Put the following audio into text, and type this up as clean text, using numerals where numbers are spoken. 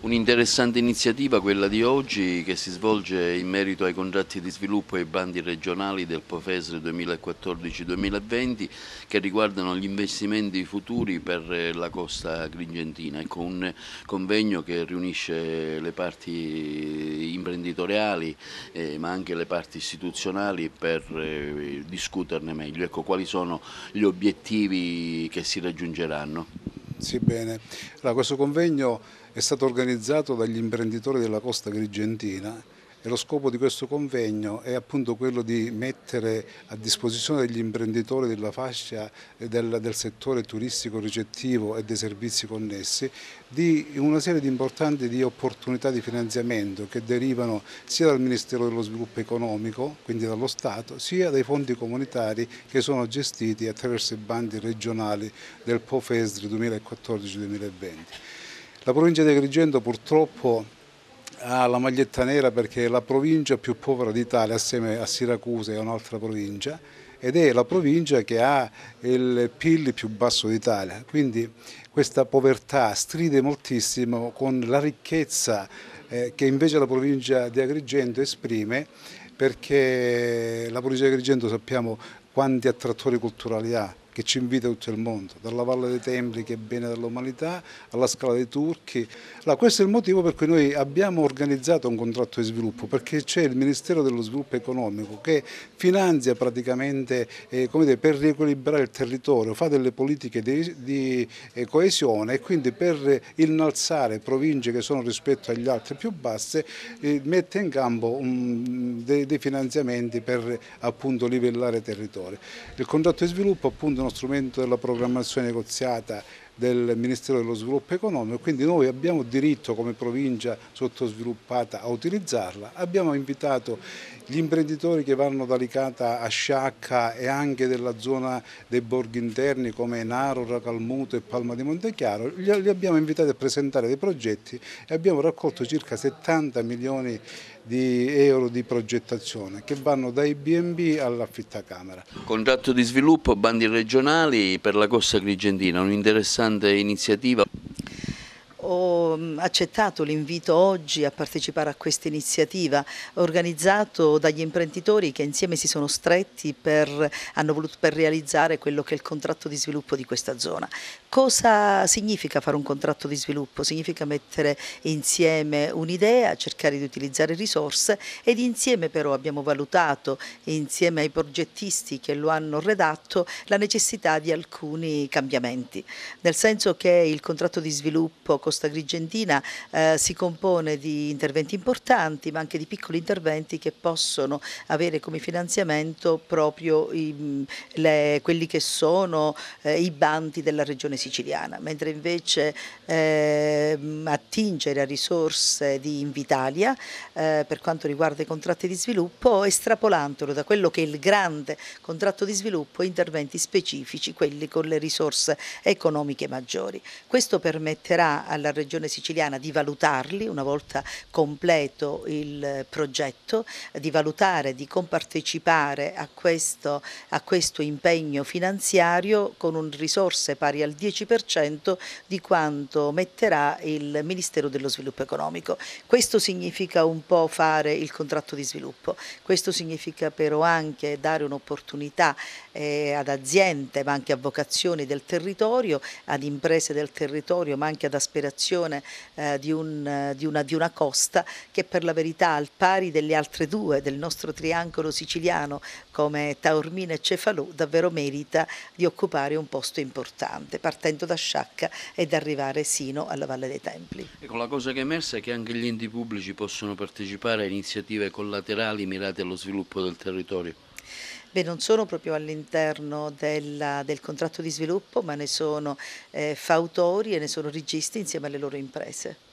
Un'interessante iniziativa quella di oggi che si svolge in merito ai contratti di sviluppo e ai bandi regionali del POFESR 2014-2020 che riguardano gli investimenti futuri per la costa agrigentina. Ecco, un convegno che riunisce le parti imprenditoriali ma anche le parti istituzionali per discuterne meglio. Ecco, quali sono gli obiettivi che si raggiungeranno? Sì, bene. Allora, questo convegno è stato organizzato dagli imprenditori della costa agrigentina e lo scopo di questo convegno è appunto quello di mettere a disposizione degli imprenditori della fascia del settore turistico ricettivo e dei servizi connessi di una serie di importanti opportunità di finanziamento che derivano sia dal Ministero dello Sviluppo Economico, quindi dallo Stato, sia dai fondi comunitari che sono gestiti attraverso i bandi regionali del POFESR 2014-2020. La provincia di Agrigento purtroppo ha la maglietta nera perché è la provincia più povera d'Italia assieme a Siracusa e a un'altra provincia ed è la provincia che ha il PIL più basso d'Italia, quindi questa povertà stride moltissimo con la ricchezza che invece la provincia di Agrigento esprime, perché la provincia di Agrigento sappiamo quanti attrattori culturali ha, che ci invita tutto il mondo, dalla Valle dei Templi che è bene dell'umanità alla Scala dei Turchi. Allora, questo è il motivo per cui noi abbiamo organizzato un contratto di sviluppo, perché c'è il Ministero dello Sviluppo Economico che finanzia praticamente come dire, per riequilibrare il territorio, fa delle politiche di coesione e quindi per innalzare province che sono rispetto agli altri più basse mette in campo dei finanziamenti per appunto livellare i territori. Il contratto di sviluppo appunto uno strumento della programmazione negoziata del Ministero dello Sviluppo Economico, quindi noi abbiamo diritto come provincia sottosviluppata a utilizzarla. Abbiamo invitato gli imprenditori che vanno da Licata a Sciacca e anche della zona dei borghi interni come Narora, Calmuto e Palma di Montechiaro, li abbiamo invitati a presentare dei progetti e abbiamo raccolto circa 70 milioni di euro di progettazione che vanno dai B&B all'affittacamera. Contratto di sviluppo, bandi regionali per la costa agrigentina, un'interessante iniziativa. Ho accettato l'invito oggi a partecipare a questa iniziativa organizzato dagli imprenditori che insieme si sono stretti hanno voluto per realizzare quello che è il contratto di sviluppo di questa zona. Cosa significa fare un contratto di sviluppo? Significa mettere insieme un'idea, cercare di utilizzare risorse ed insieme però abbiamo valutato, insieme ai progettisti che lo hanno redatto, la necessità di alcuni cambiamenti, nel senso che il contratto di sviluppo Costa Agrigentina si compone di interventi importanti ma anche di piccoli interventi che possono avere come finanziamento proprio quelli che sono i bandi della regione siciliana, mentre invece attingere a risorse di Invitalia per quanto riguarda i contratti di sviluppo, estrapolandolo da quello che è il grande contratto di sviluppo, interventi specifici, quelli con le risorse economiche maggiori. Questo permetterà alla regione siciliana di valutarli una volta completo il progetto, di valutare, di compartecipare a questo impegno finanziario con risorse pari al 10% di quanto metterà il Ministero dello Sviluppo Economico. Questo significa un po' fare il contratto di sviluppo, questo significa però anche dare un'opportunità ad aziende ma anche a vocazioni del territorio, ad imprese del territorio ma anche ad aspirazione di una costa che per la verità al pari delle altre due del nostro triangolo siciliano come Taormina e Cefalù davvero merita di occupare un posto importante partendo da Sciacca ed arrivare sino alla Valle dei Templi. Ecco, la cosa che è emersa è che anche gli enti pubblici possono partecipare a iniziative collaterali mirate allo sviluppo del territorio. Beh, non sono proprio all'interno del contratto di sviluppo, ma ne sono fautori e ne sono registi insieme alle loro imprese.